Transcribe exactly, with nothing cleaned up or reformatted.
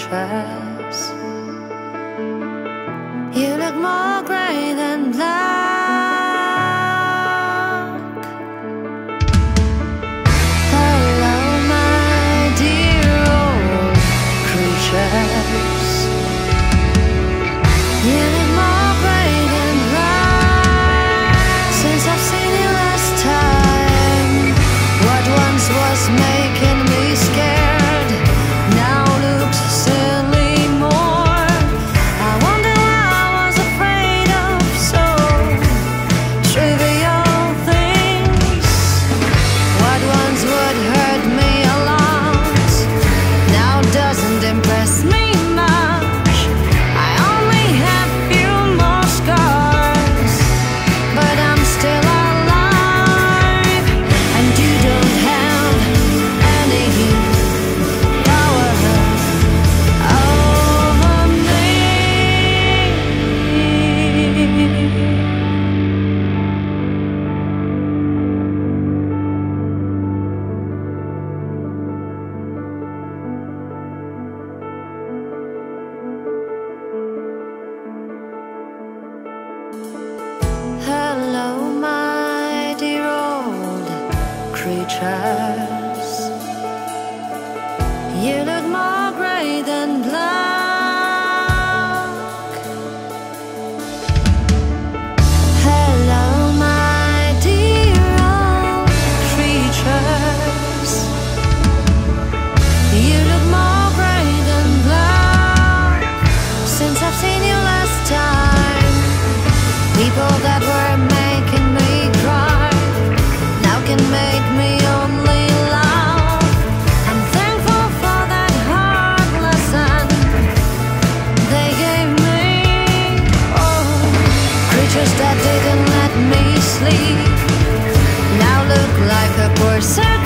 creatures. You look more grey than black. Hello, my dear old creatures. You look more grey than black. Since I've seen you last time, what once was making me scared now looks silly more. I wonder why I was afraid of so trivial things. What once would hurt me a lot now doesn't impress me much. I only have few more scars, but I'm still alive, and you don't have any power over me. Hello, my dear old creatures. You look more grey than black. Hello, my dear old creatures. You look more grey than black. Since I've seen you last time, people that were making me cry now can make me only laugh. I'm thankful for that hard lesson they gave me. Oh, creatures that didn't let me sleep now look like a poor circus.